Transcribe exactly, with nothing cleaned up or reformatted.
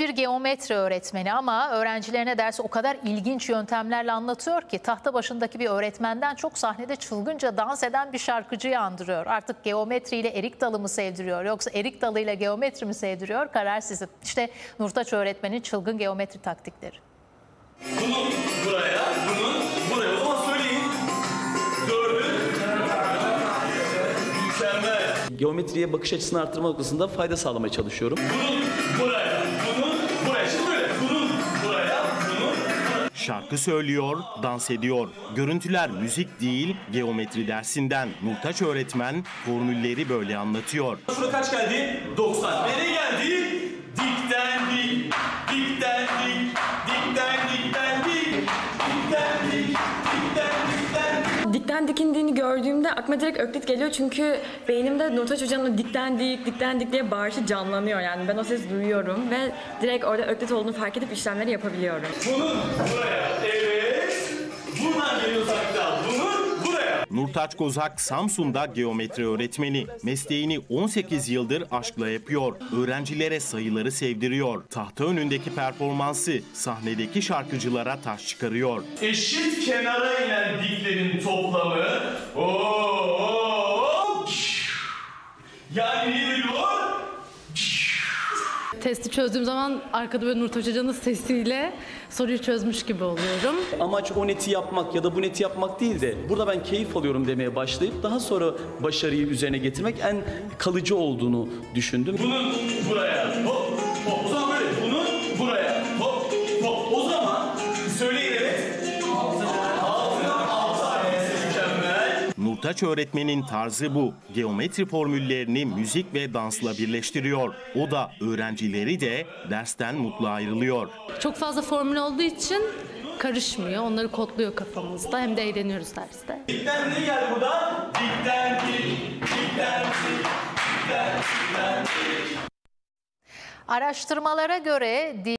bir geometri öğretmeni ama öğrencilerine dersi o kadar ilginç yöntemlerle anlatıyor ki tahta başındaki bir öğretmenden çok sahnede çılgınca dans eden bir şarkıcıyı andırıyor. Artık geometriyle erik dalı mı sevdiriyor yoksa erik dalıyla geometri mi sevdiriyor? Karar sizin. İşte Nurtaç öğretmenin çılgın geometri taktikleri. Bunun buraya, bunun buraya. O zaman söyleyin. Dördün. Mükemmel. Geometriye bakış açısını arttırma noktasında fayda sağlamaya çalışıyorum. Bunun buraya, bunun buraya. Şimdi böyle. Bunun buraya, bunun buraya. Şarkı söylüyor, dans ediyor. Görüntüler müzik değil, geometri dersinden Nurtaç öğretmen formülleri böyle anlatıyor. Şurada kaç geldi? doksan. Nereye geldi? Dikten dik, dikten dik, dikten dikten dik, dikten dik, dikten dikten dik. Dikten dikindiğini gördüğümde aklıma direkt Öklit geliyor çünkü beynimde Nurtaç Hoca'nın dikten dik, dikten dik diye bağırışı canlanıyor yani ben o sesi duyuyorum ve direkt orada Öklit olduğunu fark edip işlemleri yapabiliyorum. Bunun buraya, evet. Buradan geliyorsak da bunun buraya. Nurtaç Kozak Samsun'da geometri öğretmeni. Mesleğini on sekiz yıldır aşkla yapıyor. Öğrencilere sayıları sevdiriyor. Tahta önündeki performansı sahnedeki şarkıcılara taş çıkarıyor. Eşit kenara inen diklerin toplamı. Oo, yani ne diyor? Testi çözdüğüm zaman arkada böyle Nurtaç Hoca'nın sesiyle soruyu çözmüş gibi oluyorum. Amaç o neti yapmak ya da bu neti yapmak değil de burada ben keyif alıyorum demeye başlayıp daha sonra başarıyı üzerine getirmek en kalıcı olduğunu düşündüm. Bunun buraya hop hop. O zaman böyle bunun buraya hop hop. O zaman söyleyin evet. Altına altı ailesi mükemmel. Nurtaç öğretmenin tarzı bu. Geometri formüllerini müzik ve dansla birleştiriyor. O da öğrencileri de dersten mutlu ayrılıyor. Çok fazla formül olduğu için karışmıyor. Onları kodluyor kafamızda. Hem de eğleniyoruz derste. Dikten ne geldi buradan? Dikten dik, dikten dik, dikten dikten dik. Araştırmalara göre